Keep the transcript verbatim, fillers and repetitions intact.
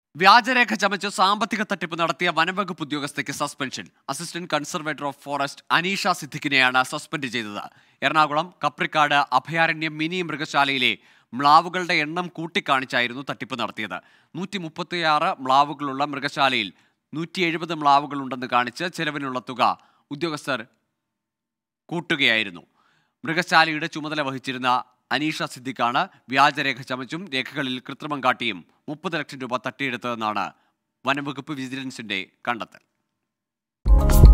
വ്യാജരേഖ ചമച്ച് സാമ്പത്തിക തട്ടിപ്പ് നടത്തിയ വനംവകുപ്പ് ഉദ്യോഗസ്ഥയ്ക്ക് suspension. Assistant conservator of forest Aneesha സിദ്ദിഖിനെയാണ് സസ്പെൻഡ് ചെയ്തത്. എറണാകുളം കപ്രിക്കാട് അഭയാരണ്യം മിനി മൃഗശാലയിലെ മ്ലാവുകളുടെ എണ്ണം കൂട്ടിക്കാണിച്ചായിരുന്നു തട്ടിപ്പ് നടത്തിയത്. നൂറ്റി മുപ്പത്തിയാറ് മ്ലാവുകളുള്ള മൃഗശാലയിൽ നൂറ്റി എഴുപത് മ്ലാവുകളുണ്ടെന്ന് കാണിച്ച് ചെലവിനുള്ള തുക ഉദ്യോഗസ്ഥർ കൂട്ടുകയായിരുന്നു. മൃഗശാലയുടെ ചുമതല വഹിച്ചിരുന്ന അനീഷ സിദ്ദിഖാണ് വ്യാജരേഖ ചമച്ചും രേഖകളിൽ കൃത്രിമം കാട്ടിയും മുപ്പത് ലക്ഷം രൂപ തട്ടിയെടുത്തതെന്നാണ് വനംവകുപ്പ് വിജിലൻസിന്റെ കണ്ടെത്തൽ.